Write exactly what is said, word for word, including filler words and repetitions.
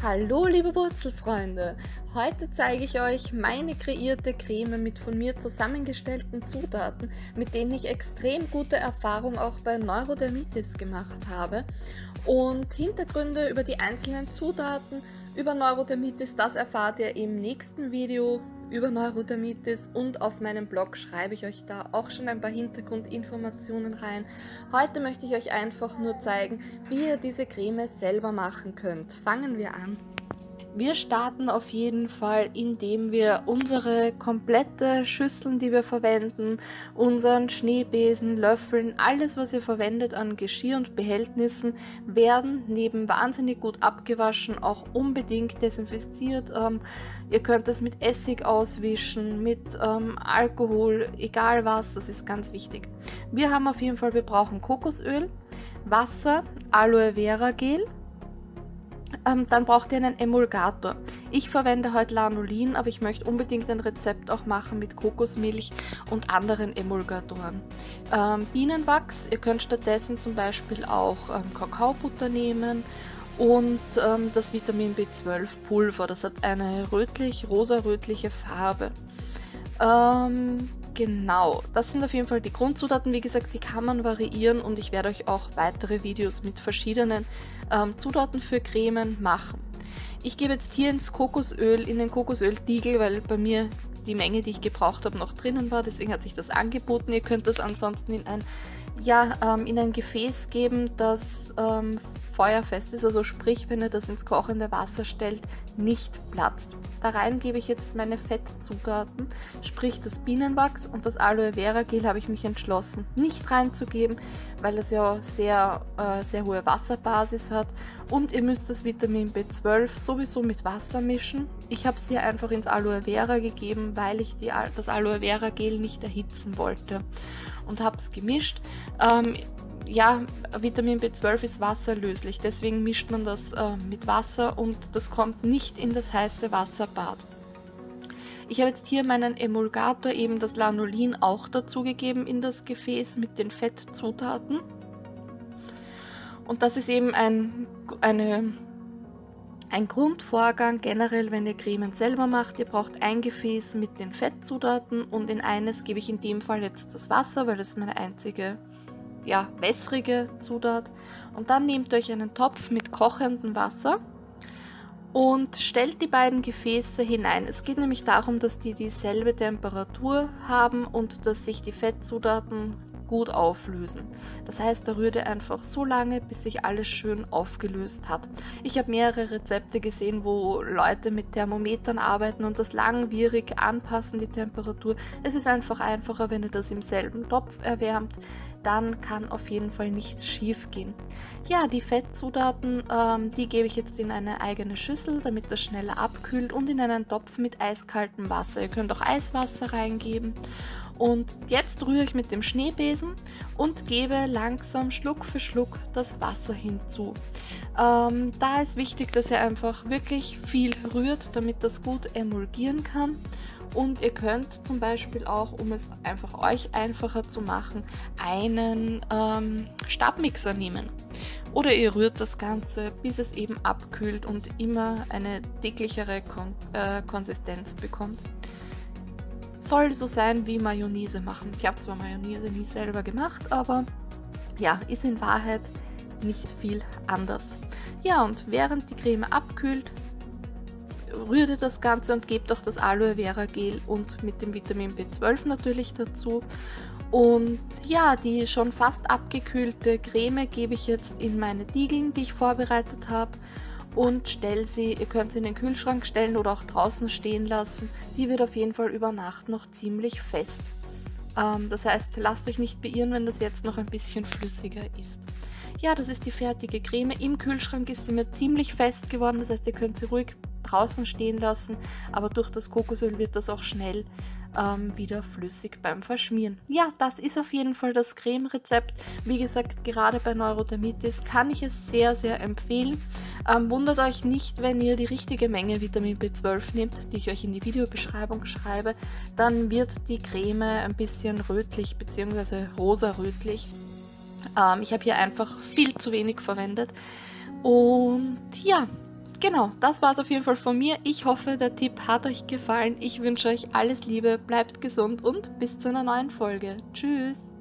Hallo liebe Wurzelfreunde! Heute zeige ich euch meine kreierte Creme mit von mir zusammengestellten Zutaten, mit denen ich extrem gute Erfahrungen auch bei Neurodermitis gemacht habe. Und Hintergründe über die einzelnen Zutaten über Neurodermitis, das erfahrt ihr im nächsten Video über Neurodermitis, und auf meinem Blog schreibe ich euch da auch schon ein paar Hintergrundinformationen rein. Heute möchte ich euch einfach nur zeigen, wie ihr diese Creme selber machen könnt. Fangen wir an. Wir starten auf jeden Fall, indem wir unsere komplette Schüsseln, die wir verwenden, unseren Schneebesen, Löffeln, alles was ihr verwendet an Geschirr und Behältnissen, werden neben wahnsinnig gut abgewaschen auch unbedingt desinfiziert. Ähm, ihr könnt es mit Essig auswischen, mit ähm, Alkohol, egal was, das ist ganz wichtig. Wir haben auf jeden Fall, wir brauchen Kokosöl, Wasser, Aloe Vera Gel. Ähm, dann braucht ihr einen Emulgator. Ich verwende heute Lanolin, aber ich möchte unbedingt ein Rezept auch machen mit Kokosmilch und anderen Emulgatoren. Ähm, Bienenwachs, ihr könnt stattdessen zum Beispiel auch ähm, Kakaobutter nehmen und ähm, das Vitamin B zwölf Pulver. Das hat eine rötlich, rosa-rötliche Farbe. Ähm, genau, das sind auf jeden Fall die Grundzutaten. Wie gesagt, die kann man variieren und ich werde euch auch weitere Videos mit verschiedenen ähm, Zutaten für Cremen machen. Ich gebe jetzt hier ins Kokosöl, in den Kokosöltiegel, weil bei mir die Menge, die ich gebraucht habe, noch drinnen war. Deswegen hat sich das angeboten. Ihr könnt das ansonsten in ein, ja, ähm, in ein Gefäß geben, das ähm, feuerfest ist, also sprich, wenn ihr das ins kochende Wasser stellt, nicht platzt. Da rein gebe ich jetzt meine Fettzutaten, sprich das Bienenwachs und das Aloe Vera Gel habe ich mich entschlossen nicht reinzugeben, weil es ja sehr, äh, sehr hohe Wasserbasis hat, und ihr müsst das Vitamin B zwölf sowieso mit Wasser mischen. Ich habe es hier einfach ins Aloe Vera gegeben, weil ich die, das Aloe Vera Gel nicht erhitzen wollte, und habe es gemischt. Ähm, Ja, Vitamin B zwölf ist wasserlöslich, deswegen mischt man das äh, mit Wasser und das kommt nicht in das heiße Wasserbad. Ich habe jetzt hier meinen Emulgator, eben das Lanolin, auch dazugegeben in das Gefäß mit den Fettzutaten. Und das ist eben ein, eine, ein Grundvorgang generell, wenn ihr Cremen selber macht. Ihr braucht ein Gefäß mit den Fettzutaten und in eines gebe ich in dem Fall jetzt das Wasser, weil das ist meine einzige ja, wässrige Zutat, und dann nehmt euch einen Topf mit kochendem Wasser und stellt die beiden Gefäße hinein. Es geht nämlich darum, dass die dieselbe Temperatur haben und dass sich die Fettzutaten gut auflösen. Das heißt, da rührt ihr einfach so lange, bis sich alles schön aufgelöst hat. Ich habe mehrere Rezepte gesehen, wo Leute mit Thermometern arbeiten und das langwierig anpassen, die Temperatur. Es ist einfach einfacher, wenn ihr das im selben Topf erwärmt. Dann kann auf jeden Fall nichts schief gehen. Ja, die Fettzutaten, ähm, die gebe ich jetzt in eine eigene Schüssel, damit das schneller abkühlt, und in einen Topf mit eiskaltem Wasser. Ihr könnt auch Eiswasser reingeben. Und jetzt rühre ich mit dem Schneebesen und gebe langsam Schluck für Schluck das Wasser hinzu. Ähm, da ist wichtig, dass ihr einfach wirklich viel rührt, damit das gut emulgieren kann. Und ihr könnt zum Beispiel auch, um es einfach euch einfacher zu machen, einen ähm, Stabmixer nehmen. Oder ihr rührt das Ganze, bis es eben abkühlt und immer eine dicklichere Kon äh, Konsistenz bekommt. Soll so sein wie Mayonnaise machen. Ich habe zwar Mayonnaise nie selber gemacht, aber ja, ist in Wahrheit nicht viel anders. Ja, und während die Creme abkühlt, rührt ihr das Ganze und gebt auch das Aloe Vera Gel und mit dem Vitamin B zwölf natürlich dazu. Und ja, die schon fast abgekühlte Creme gebe ich jetzt in meine Diegeln, die ich vorbereitet habe, und stelle sie, ihr könnt sie in den Kühlschrank stellen oder auch draußen stehen lassen. Die wird auf jeden Fall über Nacht noch ziemlich fest. Ähm, das heißt, lasst euch nicht beirren, wenn das jetzt noch ein bisschen flüssiger ist. Ja, das ist die fertige Creme. Im Kühlschrank ist sie mir ziemlich fest geworden, das heißt, ihr könnt sie ruhig draußen stehen lassen, aber durch das Kokosöl wird das auch schnell ähm, wieder flüssig beim Verschmieren. Ja, das ist auf jeden Fall das Creme-Rezept. Wie gesagt, gerade bei Neurodermitis kann ich es sehr, sehr empfehlen. Ähm, wundert euch nicht, wenn ihr die richtige Menge Vitamin B zwölf nehmt, die ich euch in die Videobeschreibung schreibe, dann wird die Creme ein bisschen rötlich bzw. rosa-rötlich. Ähm, ich habe hier einfach viel zu wenig verwendet. Und ja, Genau, das war es auf jeden Fall von mir. Ich hoffe, der Tipp hat euch gefallen. Ich wünsche euch alles Liebe, bleibt gesund und bis zu einer neuen Folge. Tschüss!